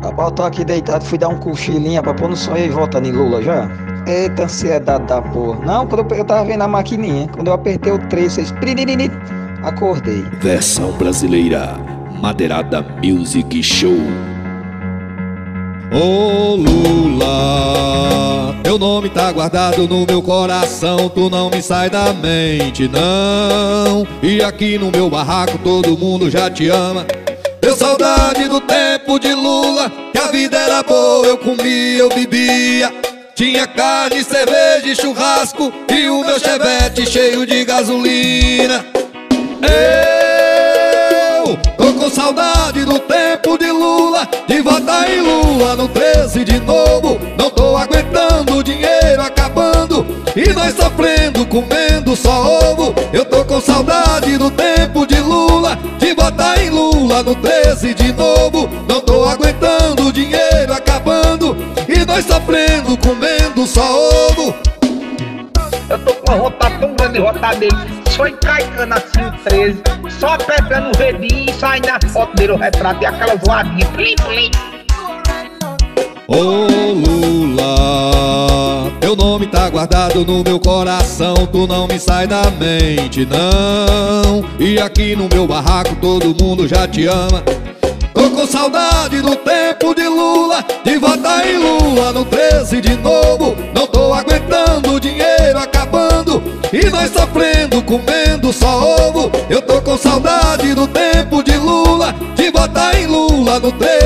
Rapaz, eu tô aqui deitado, fui dar um cochilinho pra pôr no sonho e volta em Lula já. Eita, ansiedade da porra. Não, quando eu tava vendo a maquininha, quando eu apertei o 3, vocês... acordei. Versão brasileira, Madeirada Music Show. Ô Lula, teu nome tá guardado no meu coração, tu não me sai da mente, não. E aqui no meu barraco todo mundo já te ama. Deu saudade do tempo de Lula, que a vida era boa, eu comia, eu bebia. Tinha carne, cerveja e churrasco, e o meu chevette cheio de gasolina. Eu tô com saudade do tempo de Lula, de votar em Lula no 13 de novo. Não tô aguentando o dinheiro acabando e nós sofrendo, comendo só ovo. Eu tô com saudade do tempo de Lula, de votar em Lula no 13 de novo. Não tô aguentando o dinheiro acabando e nós sofrendo, comendo só ovo. Eu tô com uma vontade tão grande de votar dele, só encaicando assim o 13, só apertando o redinho e sai na foto dele o retrato e aquela voadinha. Plim, plim. Ô Lula, teu nome tá guardado no meu coração, tu não me sai da mente, não. E aqui no meu barraco todo mundo já te ama. Tô com saudade do tempo de Lula, de votar em Lula no 13 de novo. Não tô aguentando o dinheiro acabando e nós sofrendo, comendo só ovo. Eu tô com saudade do tempo de Lula, de votar em Lula no 13